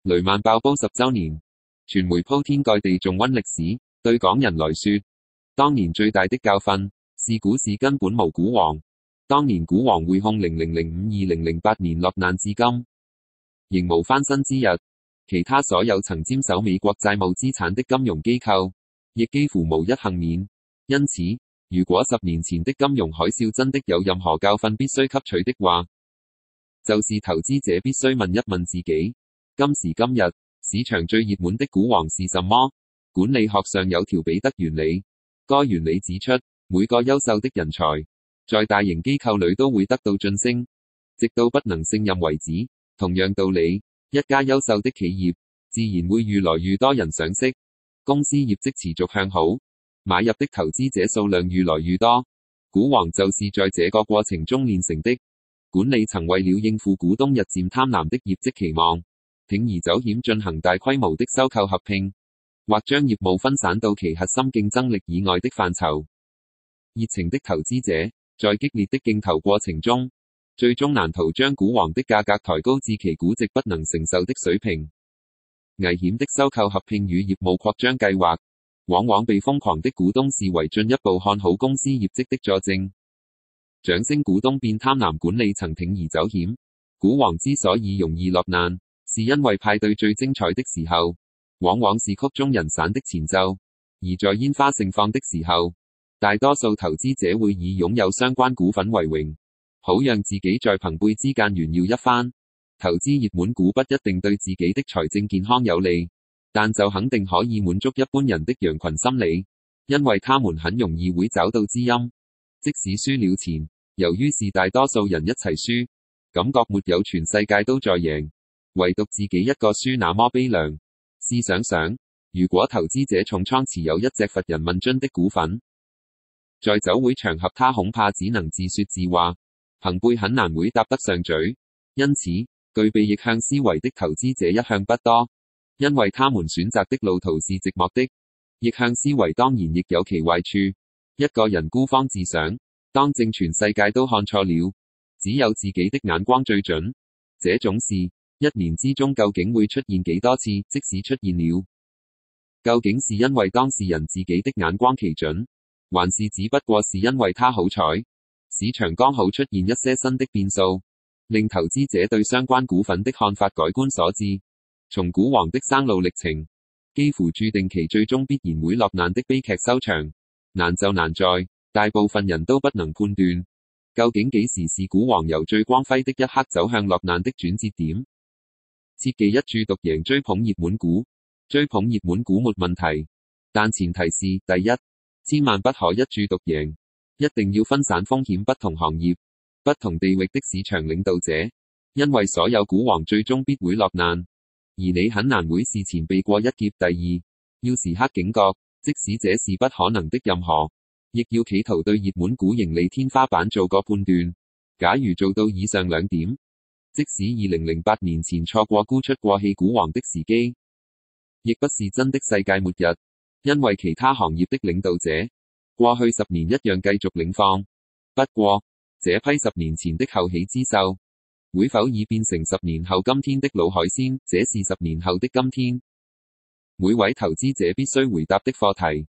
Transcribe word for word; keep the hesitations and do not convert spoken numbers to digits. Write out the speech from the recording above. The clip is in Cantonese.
雷曼爆煲十週年，傳媒鋪天蓋地重溫歷史。對港人來說，當年最大的教訓是股市根本無股王。當年股王匯控零零零五二零零八年落難至今，仍無翻身之日。其他所有曾沾手美國債務資產的金融機構，亦幾乎無一幸免。因此，如果十年前的金融海嘯真的有任何教訓必須吸取的話，就是投資者必須問一問自己，今時今日市場最熱門的股王是什麼？管理學上有條彼得原理，該原理指出，每個優秀的人才在大型機構裏都會得到晉升，直到不能勝任為止。同樣道理，一家優秀的企業自然會越來越多人賞識，公司業績持續向好，買入的投資者數量越來越多。股王就是在這個過程中練成的。管理層為了應付股東日漸貪婪的業績期望，鋌而走險進行大規模的收購合併，或將業務分散到其核心競爭力以外的範疇。熱情的投資者在激烈的競投過程中，最終難逃將股王的價格抬高至其估值不能承受的水平。危險的收購合併與業務擴張計劃，往往被瘋狂的股東視為進一步看好公司業績的佐證。掌聲股東變貪婪管理層鋌而走險。股王之所以容易落難，是因為派對最精彩的時候，往往是曲終人散的前奏；而在煙花盛放的時候，大多數投資者會以擁有相關股份為榮，好讓自己在朋輩之間炫耀一番。投資熱門股不一定對自己的財政健康有利，但就肯定可以滿足一般人的羊群心理，因為他們很容易會找到知音。即使輸了錢，由於是大多數人一齊輸，感覺沒有全世界都在贏，唯獨自己一個輸那麼悲涼。試想想，如果投資者重倉持有一隻乏人問津的股份，在酒會場合他恐怕只能自說自話，朋輩很難會答得上嘴。因此，具備逆向思維的投資者一向不多，因為他們選擇的路途是寂寞的。逆向思維當然亦有其壞處，一個人孤芳自賞，當正全世界都看錯了，只有自己的眼光最準。這種事，一年之中究竟會出現幾多次？即使出現了，究竟是因為當事人自己的眼光奇準，還是只不過是因為他好彩，市場剛好出現一些新的變數，令投資者對相關股份的看法改觀所致？從股王的生路歷程，幾乎注定其最終必然會落難的悲劇收場。難就難在，大部分人都不能判斷，究竟幾時是股王由最光輝的一刻走向落難的轉折點。切記一注獨贏追捧熱門股，追捧熱門股沒問題，但前提是：第一，千萬不可一注獨贏，一定要分散風險，不同行業、不同地域的市場領導者，因為所有股王最終必會落難，而你很難會事前避過一劫。第二，要時刻警覺，即使這是不可能的任何，亦要企圖對熱門股盈利天花板做個判斷。假如做到以上兩點，即使二零零八年前錯過沽出過氣股王的時機，亦不是真的世界末日，因為其他行業的領導者過去十年一樣繼續領放。不過，這批十年前的後起之秀，會否已變成十年後今天的老海鮮？這是十年後的今天，每位投資者必須回答的課題。